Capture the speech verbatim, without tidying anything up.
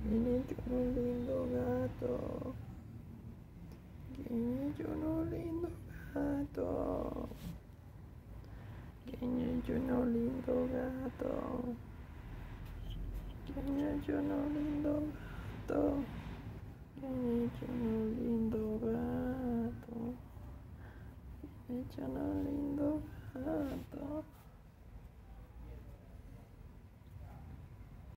¿Quién es un lindo gato? ¿Quién es un lindo gato? ¿Quién es un lindo gato? ¿Quién es un lindo gato? ¿Quién es un lindo gato? ¿Quién es un lindo gato?